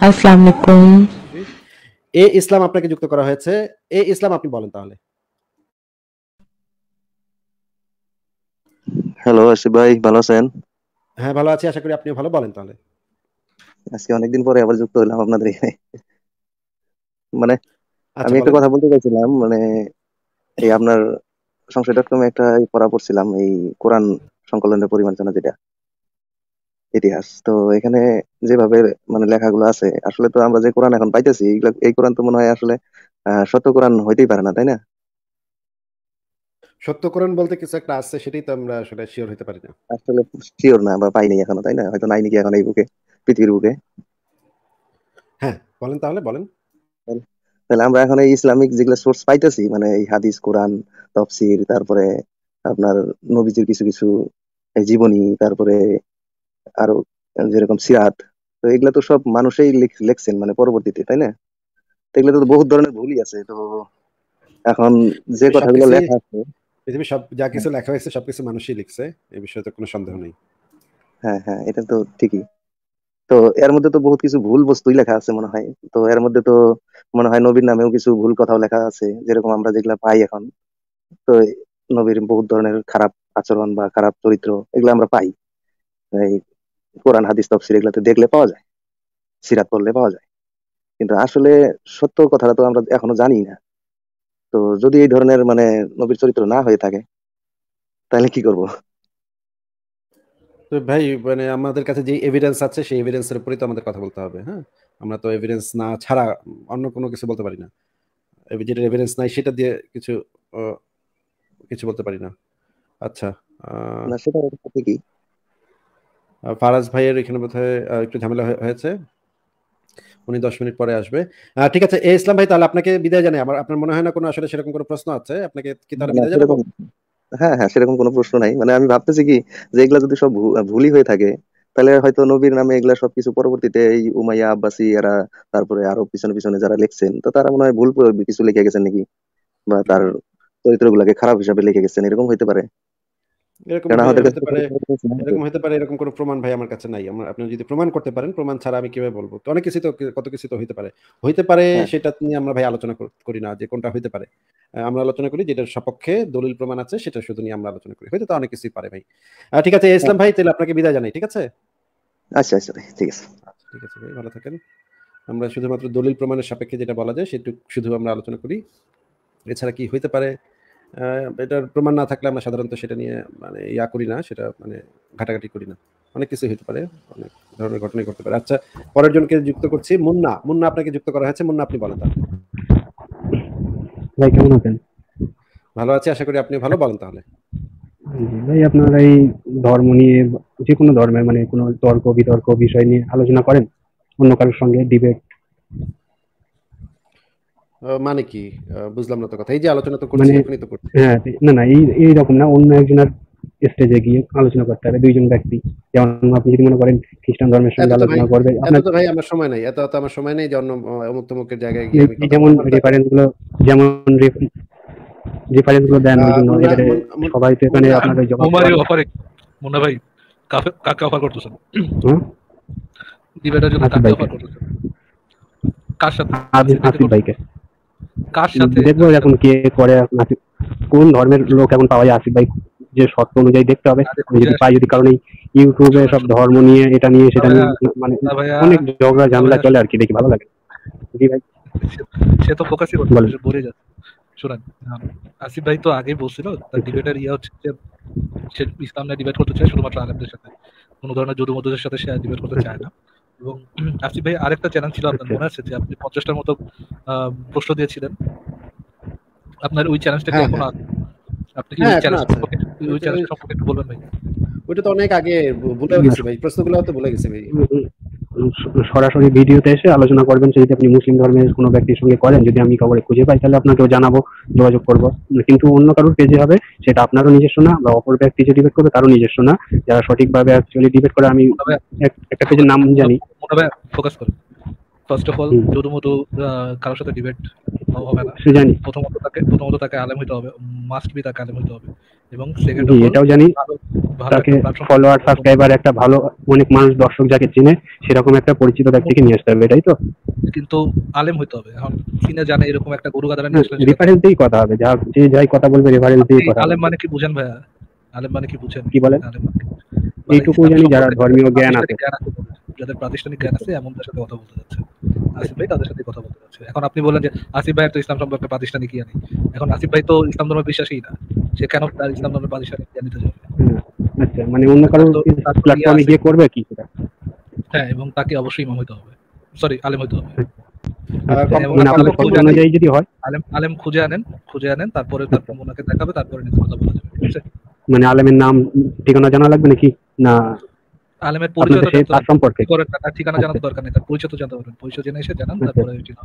আসসালামু আলাইকুম। এ ইসলাম আপনাকে যুক্ত করা হয়েছে। এ ইসলাম আপনি বলেন তাহলে। হ্যালো আসিফ ভাই, ভালো আছেন? হ্যাঁ, ভালো আছি। আশা করি আপনিও ভালো। বলেন তাহলে। আজকে অনেকদিন পরে আবার যুক্ত হলাম আপনাদের এখানে। মানে আচ্ছা আমি একটা বলেন। কথা বলতে চাইছিলাম, এই আপনার সংশয়.com-এ একটা পড়া পড়ছিলাম, এই কোরআন সংকলনের পরিমার্জনা, যেটা ইতিহাস। তো এখানে যেভাবে লেখাগুলো আছে, আসলে তো আমরা যে কোরআন এখন পাইতেছি, এই কোরআন তো মনে হয় আসলে সত্য কোরআন হইতেই পারে না, তাই না? সত্য কোরআন বলতে কিছু একটা আছে, সেটাই তো আমরা আসলে সিওর হইতে পারি না। আসলে শিওর না, বা পাইনি এখনো, তাই না? হয়তো নাই নাকি এখন এই বুকে, পৃথিবীর বুকে। হ্যাঁ, বলেন তাহলে বলেন। তাহলে আমরা এখন এই ইসলামিক যেগুলো সোর্স পাইতেছি, মানে এই হাদিস, কোরআন, তফসির, তারপরে আপনার নবীজির কিছু কিছু এই জীবনী, তারপরে আরো যেরকম সিরাত, তো এগুলা তো সব মানুষই লিখছেন, মানে পরবর্তীতে, তাই না? তো এগুলো তো বহুত ধরনের ভুলই আছে। তো এখন যে পৃথিবীর কথাগুলো সবকিছুই লেখা আছে, পৃথিবীর সব যা হ্যাঁ কিছু লেখা হয়েছে সবকিছু মানুষই লিখছে। এই বিষয়ে তো কোনো সন্দেহ নেই। হ্যাঁ হ্যাঁ, এটা তো ঠিকই। তো এর মধ্যে তো বহুত কিছু ভুল বস্তুই লেখা আছে মনে হয়। তো এর মধ্যে তো মনে হয় নবীর নামেও কিছু ভুল কথাও লেখা আছে, যেরকম আমরা যেগুলা পাই এখন। তো নবীর বহুত ধরনের খারাপ আচরণ বা খারাপ চরিত্র, এগুলো আমরা পাই এই কোরআন, হাদিস, তফসির এগুলাতে দেখলে পাওয়া যায়, সিরাত পড়লে পাওয়া যায়। কিন্তু আসলে সত্য কথাটা তো আমরা এখনো জানি না। তো যদি এই ধরনের নবীর চরিত্র না হয়ে থাকে, তাহলে কি করব? তো ভাই আমাদের কাছে যে এভিডেন্স আছে সেই এভিডেন্সের উপরেই তো আমাদের কথা বলতে হবে, হ্যাঁ? আমরা তো এভিডেন্স না ছাড়া অন্য কোনো কিছু বলতে পারি না। যেটার এভিডেন্স নাই সেটা দিয়ে কিছু আ কিছু বলতে পারি না। আচ্ছা, আ না, সেটা অবশ্য ঠিকই। ফারাজ ভাইয়ের এখানে বোধহয় একটু ঝামেলা হয়েছে। উনি ১০ মিনিট পরে আসবে। ঠিক আছে, এ ইসলাম ভাই, তাহলে আপনাকে বিদায় জানাই। আপনার মনে হয় না কোনো আসলে সেরকম কোনো প্রশ্ন আছে? আপনাকে কি না তাহলে না, বিদায় জানাবো? সেরকম, হ্যাঁ হ্যাঁ, সেরকম কোনো প্রশ্ন নাই। আমি ভাবতেছি কি, যে এগুলা যদি সব ভুলই হয়ে থাকে, তাহলে হয়তো নবীর নামে এগুলা সবকিছু পরবর্তীতে এই উমাইয়া, আব্বাসী এরা, তারপরে আরো পিছনে পিছনে যারা লিখছেন, তো তারা মনে হয় ভুল করে কিছু লিখে গেছেন নাকি, বা তার চরিত্রগুলোকে খারাপ হিসাবে লিখে গেছেন, এরকম হইতে পারে। এরকম কারণ আমাদের কাছে হতে তো পারে, কোনো evidence নাই তো। এরকম হতে পারে, এরকম কোনো প্রমাণ ভাই আমার কাছে নাই। আপনি যদি প্রমাণ করতে পারেন, প্রমাণ ছাড়া আমি কিভাবে বলব? তো অনেক কিছু তো, কত কিছু তো হইতে পারে। হইতে পারে হ্যাঁ সেটা নিয়ে আমরা ভাই আলোচনা করি না যে কোনটা হইতে পারে। আমরা আলোচনা করি যেটার সপক্ষে দলিল প্রমাণ আছে সেটা শুধু নিয়ে আমরা আলোচনা করি। হইতে তো অনেক কিছুই পারে ভাই। ঠিক আছে, হ্যাঁ, ইসলাম ভাই, তাহলে আপনাকে বিদায় জানাই। ঠিক আছে? আচ্ছা আচ্ছা ভাই, ঠিক আছে। আচ্ছা, ঠিক আছে ভাই, ভালো থাকেন। আমরা শুধুমাত্র দলিল প্রমাণের সাপেক্ষে যেটা বলা যায় সেটুকু শুধু আমরা আলোচনা করি। এছাড়া কি হইতে পারে, আ এটার প্রমাণ না থাকলে আমরা সাধারণত সেটা নিয়ে করি না, সেটা ঘাটাঘাটি করি না। অনেক কিছুই হইতে পারে, অনেক ধরনের ঘটনাই ঘটতে পারে। আচ্ছা, পরের জনকে যুক্ত করছি। মুন্না, মুন্না আপনাকে যুক্ত করা হয়েছে। মুন্না আপনি বলেন তাহলে। ভাই কেমন আছেন? ভালো আছি, আশা করি আপনিও ভালো। বলেন তাহলে। জি ভাই, আপনারা এই ধর্ম নিয়ে যে কোনো ধর্মের কোনো তর্ক বিতর্ক বিষয় নিয়ে আলোচনা করেন অন্য কারোর সঙ্গে ডিবেট? মানে কি? বুঝলাম না তো কথা। এই যে আলোচনা তো করছি, মানে এখনই তো করছি। হ্যাঁ, না না, এইরকম না, অন্য একজনের স্টেজে গিয়ে আলোচনা করতে হবে, দুইজন ব্যক্তি। যেমন আপনি যদি মনে করেন খ্রিস্টান ধর্মের এত সঙ্গে তো ভাই আলোচনা করবে এত আপনার, তো ভাই আমার সময় নাই। এত তো আমার সময় নেই যে অন্য অমুক তমুকের জায়গায় গিয়ে আমি এই কথা যেমন বলবো। আমার তো রেফারেন্স গুলো, যেমন রেফারেন্স গুলো দেন, ওই জন্য মুন্না, এবারে সবাই তো এখানে মুন্না, আপনার ওই জবাব মোমারি অফারে মুন্না ভাই কাকে অফার করতেছেন? হ্যাঁ? ডিবেটের জন্য আসিফ কাকে ভাইকে, অফার করতেছেন? কার সাথে? আসিফ ভাইকে কার সাথে? দেখবো এখন কে করে। কোন ধর্মের লোক এখন পাওয়া যায় আসিফ ভাই, যে শর্ত অনুযায়ী দেখতে হবে। আরে আমি খুঁজে যদি আসি। পাই, যদি কারণ এই ইউটিউবে শোনেন সব শোনেন ধর্ম নিয়ে, এটা নিয়ে সেটা নিয়ে মানে না ভাইয়া, অনেক ঝগড়া না ঝামেলা ভাইয়া, চলে আর কি, দেখি ভালো লাগে। জি ভাই সে তো ফোকাসই করছে না, বলেন। সে বলে যাচ্ছে। শোনেন, আসিফ ভাই তো আগেই বলছিল তার ডিবেটের হচ্ছে যে সে ইসলাম নিয়ে ডিবেট করতে চায় শুধুমাত্র আলেমদের সাথে, কোনো ধরনের যদু মধুদের সাথে সে ডিবেট করতে চায় না। এবং আসিফ ভাই আরেকটা চ্যানেল ছিল আপনার, আচ্ছা, মনে আছে যে আপনি 50টার মতো প্রশ্ন দিয়েছিলেন? আপনার ওই চ্যালেঞ্জটা কি হ্যাঁ এখনো হ্যাঁ আছে? আপনি কি হ্যাঁ, ওই এখনো চ্যালেঞ্জ আছে। সম্পর্কে ওই চ্যালেঞ্জ সম্পর্কে একটু বলবেন ভাই? ওইটা তো অনেক আগে ভুলেও গেছি ভাই। প্রশ্নগুলো তো ভুলে গেছি ভাই। সরাসরি ভিডিওতে এসে আলোচনা করবেন। সে যদি আপনি মুসলিম ধর্মের কোনো ব্যক্তির সঙ্গে করেন, যদি আমি কাউকে খুঁজে পাই, তাহলে আপনাকেও জানাবো, যোগাযোগ করবো। কিন্তু অন্য কারোর পেজে হবে, সেটা আপনারও নিজস্ব না, বা অপর ব্যক্তি যে ডিবেট করবে তারও নিজস্ব না। যারা সঠিকভাবে অ্যাকচুয়ালি ডিবেট করে, আমি একটা পেজের নাম জানি। মোটা ভাই ফোকাস করেন। First of all hmm. যদুমধু কারোর সাথে ডিবেট হবে না। সে জানি। প্রথমত তাকে আলেম হইতে হবে, মাস্ট বি তাকে আলেম হইতে হবে। এবং সেকেন্ড জি, অফ অল এটাও জানি। ভালো তাকে একটা প্ল্যাটফর্ম, ফলোয়ার, সাবস্ক্রাইবার, একটা ভালো অনেক মানুষ দর্শক যাকে চিনে সেরকম একটা পরিচিত ব্যক্তিকে নিয়ে আসতে হবে, এটাই তো? কিন্তু আলেম হইতে হবে। এখন চিনে জানে এরকম একটা গরু গাদারা নিয়ে আসলেন, রেফারেন্স দিয়েই কথা হবে, যে যাই কথা বলবে রেফারেন্স আপনি দিয়েই কথা আলেম বলবে। মানে কি বুঝেন ভাইয়া? আলেম মানে কি বুঝেন? কি বলেন? আলেম মানে কি? মানে এইটুকুই ইসলাম জানি, যারা সম্পর্কে ধর্মীয় জ্ঞান আছে। যাদের প্রাতিষ্ঠানিক জ্ঞান আছে এমনদের সাথে কথা বলতে যাচ্ছে। আসিফ ভাই তাদের সাথে কথা বলতে যাচ্ছে। এখন আপনি বলেন যে আসিফ ভাইয়ের তো ইসলাম সম্পর্কে প্রাতিষ্ঠানিক জ্ঞান নেই। এখন আসিফ ভাই তো ইসলাম ধর্মে বিশ্বাসী না, সে কেন তার ইসলাম ধর্মের প্রাতিষ্ঠানিক জ্ঞান নিতে যাবে? আচ্ছা, মানে অন্য কারো তার তো ইয়ে প্ল্যাটফর্মে আছে। গিয়ে করবে কি সেটা? হ্যাঁ, এবং তাকে অবশ্যই ইমাম হইতে হবে, সরি আলেম হইতে হবে। আচ্ছা, এবং মানে আপনার আপনাদের লক্ষ্য শর্ত জানেন, অনুযায়ী যদি হয়, আলেম খুঁজে আনেন, তারপরে ওনাকে দেখাবে, তারপরে নিজে কথা বলা যাবে, ঠিক আছে? মানে আলেমের নাম ঠিকানা জানা লাগবে নাকি? না আলেমের আপনাদের পরিচয় তো সেই জানতে তার হবে, সম্পর্কে? কি করেন তার ঠিকানা জানার আচ্ছা, তো দরকার নেই, তার পরিচয় তো জানতে পারবেন, পরিচয় জেনে এসে জানান, আচ্ছা। তারপরে ঠিক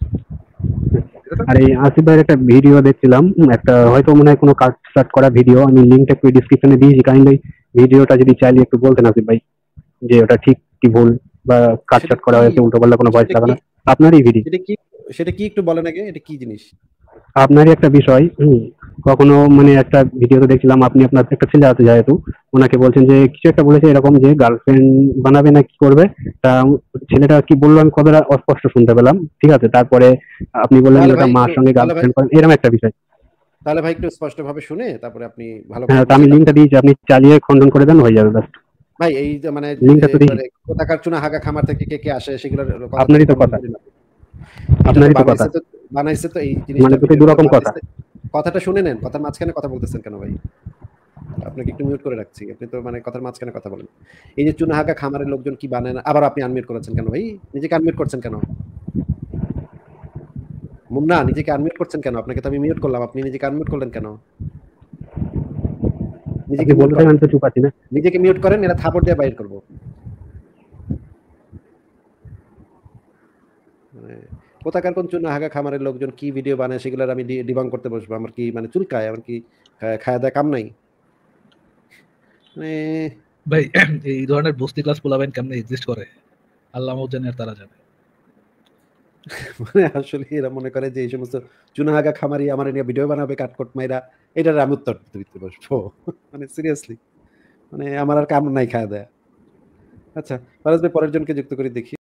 আছে? আর এই আসিফ ভাইয়ের একটা ভিডিও দেখছিলাম, একটা হয়তো মনে হয় কোনো কাট সাট করা ভিডিও, আমি লিঙ্কটা একটু ডিসক্রিপশনে দিয়েছি, কাইন্ডলি ভিডিওটা যদি চাইলে একটু বলতেন আসিফ ভাই, যে ওটা ঠিক কি ভুল, বা কাট সেটা সাট করা কি হয়েছে, উল্টো পাল্টা কোনো ভয়েস সেটা কি লাগানো? আপনারই ভিডিও, সেটা কি সেটা কি একটু বলেন আগে, এটা কি জিনিস? আপনারই একটা বিষয়। কখনো মানে একটা ভিডিওতে দেখছিলাম, আপনি আপনার একটা ছেলে আছে যেহেতু, ওনাকে বলছেন যে কিছু একটা বলেছে এরকম যে গার্লফ্রেন্ড বানাবে না কি করবে, তা ছেলেটা কি বললো আমি কতটা অস্পষ্ট শুনতে পেলাম, ঠিক আছে? তারপরে আপনি বললেন যে ওটা মার সঙ্গে গার্লফ্রেন্ড করেন, এরকম একটা বিষয়। তাহলে ভাই একটু স্পষ্টভাবে শুনে তারপরে আপনি ভালো করে হ্যাঁ, তো বুঝে আমি তারপরে লিঙ্কটা দিয়েছি, আপনি চালিয়ে খণ্ডন করে দেন, হয়ে যাবে ব্যাস। ভাই এই যে মানে লিঙ্কটা তো দিয়েছি। এবারে কোথাকার চুনা হাগা খামার থেকে কে কে আসে সেগুলোর কথা তো আপনারই তো কমেন্ট কথা, করি না। এটা তো আপনারই তো কথা, বানাইছে তো এই জিনিসটা মানে দুটোই ভিডিওটা তো দুরকম কথা। বানাইছে। কথাটা শুনে নেন, কথার মাঝখানে কথা বলতেছেন কেন ভাই? আপনাকে একটু মিউট করে রাখছি, আপনি তো মানে কথার মাঝখানে কথা বলেন। এই যে চুনা হাগা খামারের লোকজন কি বানায় না, আবার আপনি আনমিউট করেছেন কেন ভাই? নিজেকে আনমিউট করছেন কেন? মুন্না নিজেকে আনমিউট করছেন কেন? আপনাকে তো আমি মিউট করলাম, আপনি নিজেকে আনমিউট করলেন কেন? নিজেকে আপনি মিউট বলতে করেন, থাকেন, আমি তো চুপ আছি না। নিজেকে মিউট করেন, এরা থাপড় দিয়ে বাইর করবো। মানে কোথাকার কোন চুনা হাগা খামারের লোকজন কি ভিডিও বানায় সেগুলোর আমি ডিবাং করতে বসবো? আমার কি মানে চুলকায়? আমার কি খায়া দায়া কাম নাই? মানে ভাই এই ধরনের বস্তি ক্লাস পোলাবেন কেমনে এক্সিস্ট করে আল্লাহ জানে আর তারা জানে। মানে আসলে এরা মনে করে যে এই সমস্ত চুনাহাগা খামারি আমার নিয়ে ভিডিও বানাবে কাটকট মাইরা, এটার আমি উত্তর দিতে বসবো। মানে সিরিয়াসলি, মানে আমার আর কাম নাই খায়া দেয়া। আচ্ছা, ফারাজ ভাই পরের জনকে যুক্ত করে দেখি।